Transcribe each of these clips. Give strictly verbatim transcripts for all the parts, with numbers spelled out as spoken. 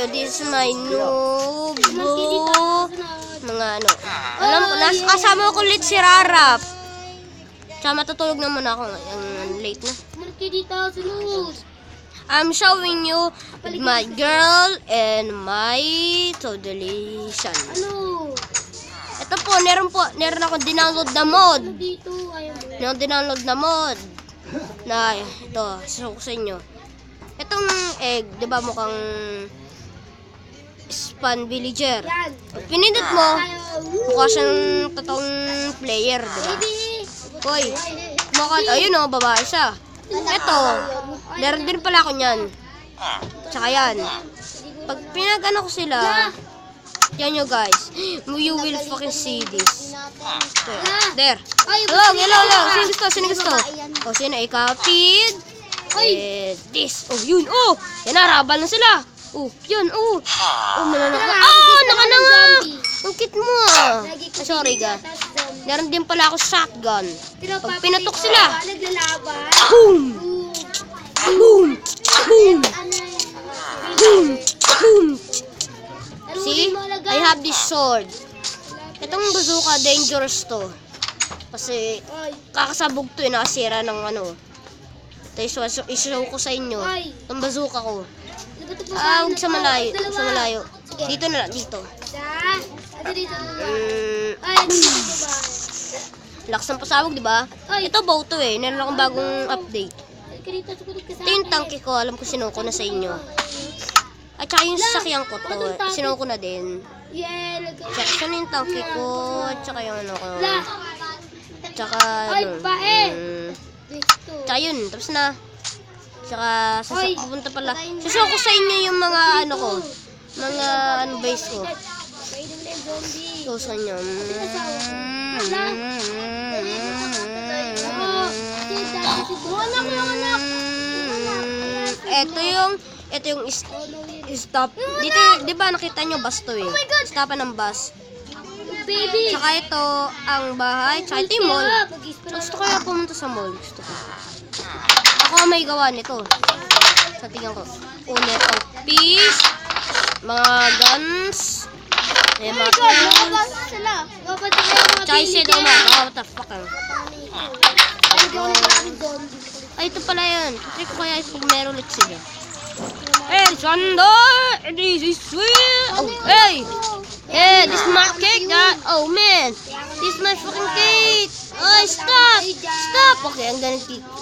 this is my noob. Mga ano. Alam ko, nasa kasama ko ulit si Rarap. Tsaka matutulog naman ako. Ang late na. I'm showing you my girl and my todelation. Ito po, meron po, meron ako dinownload na mod. Meron dinownload na mod. Na, ito, susunod ko sa inyo. Itong egg, di ba mukhang Spawn Villager. Pag pinindot mo, mukha siyang totoong player, di ba? Hoy, mukha, ayun o, babae siya. Ito, meron din pala ako niyan. Tsaka yan. Pag pinag-ano ko sila, yan nyo guys, you will fucking see this. There. Hello, hello, hello. Sino gusto? Sino gusto? O, sino ay copied? Eh, this. Oh, yun. Oh, yan na, rabal na sila. Oh, yun. Oh, oh, mananaka. Ah, nakananga. Ang cute mo ah. Ah, sorry ga. Meron din pala ako shotgun. Pag pinatok sila. Boom! Boom! Boom! Boom! Boom! See? I have this sword. Itong bazooka, dangerous to. Kasi, kakasabog to eh, nakasira ng ano. Ito, isusaw ko sa inyo. Itong bazooka ko. Ah, huwag sa malayo. Huwag sa malayo. Dito na lang, dito. Mm, lakas ng pasabog, di ba? Ito, bow to eh. Meron akong bagong update. Ito yung tanki ko. Alam ko sinuko na sa inyo. At saka yung sasakyan ko to, sinuko na din. Tsaka saan yung tanki ko, tsaka yung ano ko. Tsaka ano. Mm, tsaka yun, tapos na. Tsaka pupunta pala. Susuko sa inyo yung mga ano ko. Mga ano base ko. So sa inyo. Ito yung Ito yung is, stop. Dito, di ba nakita nyo bus to eh? Stopan ng bus. Tsaka ito, ang bahay. Tsaka ito yung mall. Gusto ko kaya pumunta sa mall. Gusto ko. Ako may gawa nito. Sa tingin ko. Una itong piece. Mga guns. Ayan mga guns. Tsaka yung shadow man. Oh, what the fuck ah. Ay, ito pala yun. Kasi ko kaya pag meron ulit sila. Hey, Thunder! This is sweet! Oh, hey! Hey, this is my cake, that. Oh, man! This is my fucking cake! Oh, stop! Stop! Okay, ang ganang cake.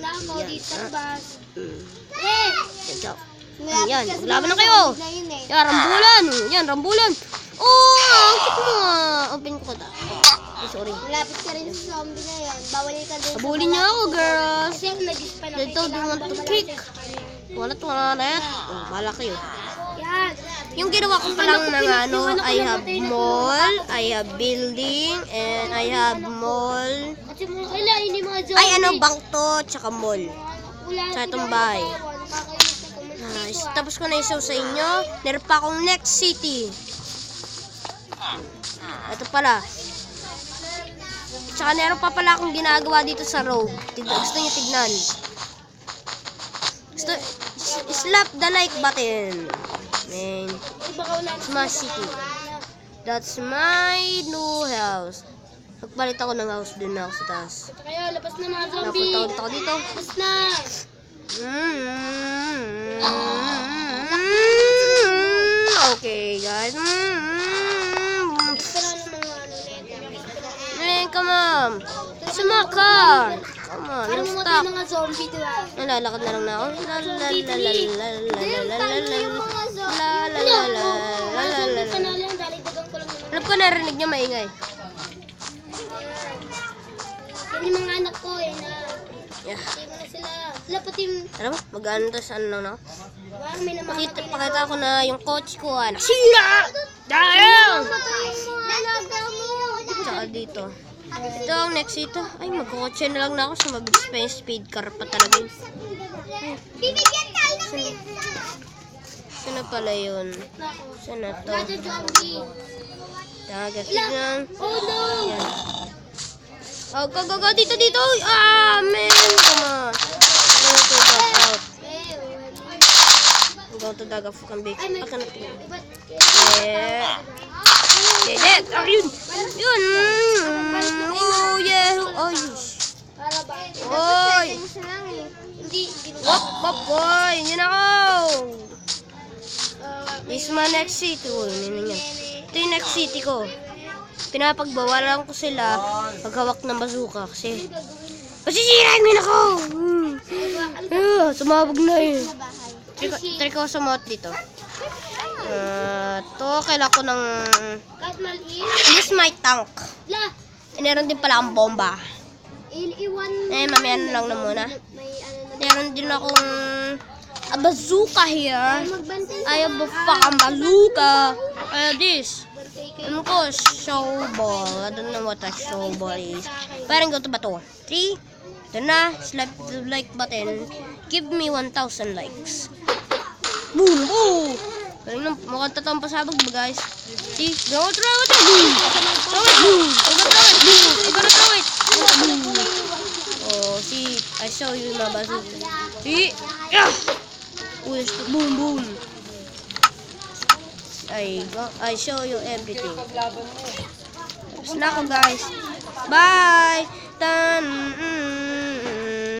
Yan. Yan, maglaban na kayo! Yan, rambulan! Yan, rambulan! Oh, ang cute mo ah! Open ko ta. Oh, sorry. Malapit ka rin sa zombie na yun. Bawal ka din. Habulin niyo ako, girls! Kasi ang nag-ispan ako. Dito, do want to kick. Wala to, wala na yan. Oh, bala kayo. Yan. Yung ginawa ko pa lang ng ano, I have mall, I have building, and I have mall. Kasi mga kailan, hindi mga zombie. Ay, ano, bangto, tsaka mall. Wala. Tsaka itong bahay. Nice. Tapos ko na i-show sa inyo. Meron pa akong next city. Ito pala. Tsaka meron pa pala akong ginagawa dito sa road. Gusto nyo tignan. Gusto, slap the like button. Man. It's my city. That's my new house. Magpalit ako ng house din na ako sa taas. Kaya, labas na mga zombie. Napunta ako dito. Labas na. Okay, guys. Man, come on. Sumaka. Come on, Parang let's namatay stop. mga zombie, diba? Nalalakad na lang na ako. La la la la la la la la Yung mga zombie. la la la la Mga la zombie la pa na la. lang. Dali-dagang ko lang naman. Alam ko narinig niya maingay. Yan yung mga anak ko, eh, na. Yeah. Hindi mo na sila. Sila pati, Ano ba? Mag-ano to sa ano na? parang may Pakita, namamatay na. pakita ko na yung coach ko. Ah, nasira! Dahil! Nalaga mo. Tsaka dito. Ito ang next ito. Ay, mag-kotse na lang na ako sa mag-spend speed car pa talaga. Bibigyan tayo ng pizza. Saan na pala yun? Saan na to? Nasa zombie. Dagat. Tignan. Oh no! Yan. Oh, go, go, go. Dito, dito. Ah, man. Come on. Go to back out. Go to daga fucking big. Aka na po. Yeah. Yeah, yeah. Ayun. Yun. Oh, yeah. Ay. Oy. Wop, wop, boy. Yun ako. This is my next city. Oh, yun yun. Ito yung next city ko. Pinapagbawalan ko sila paghawak ng bazooka kasi masisirain mo ako! Hmm. Uh, sumabog na yun. Try ko, try ko sumot dito. Uh, to, kailangan ko ng... This is my tank. Eh, meron din pala akong bomba. Eh, mamaya na lang na muna. Meron din akong a bazooka here. I have a fucking bazooka. Uh, this. Ano ko? Showball. I don't know what a showball is. Parang go to ba to? three. Ito na. Slap the like button. Give me one thousand likes. Boom! Boom! Parang nang mukhang tatang pasabog ba guys? See? Go throw it! Boom! Throw it! Boom! I'm gonna throw it! Boom! I'm gonna throw it! Boom! Oh, see? I show you my bazooka. See? Yeah! Boom! Boom! I go, I show you everything. Tapos na ako guys. Bye! Tan! Mm,